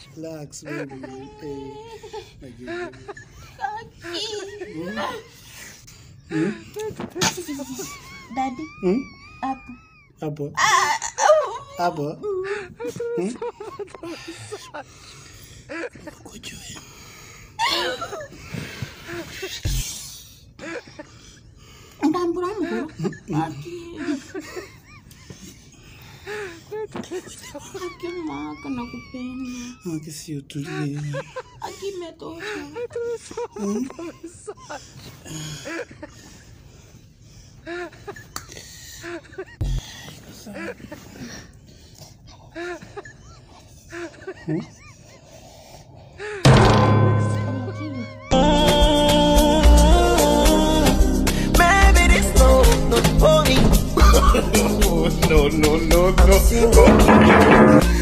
Relax, baby. Hey. Daddy. Apa? Apa? Kucuin. Campur-campur. Aki makan aku pengen. Aki siyo tuloy. Aki metosha. Maybe this love not for me. No.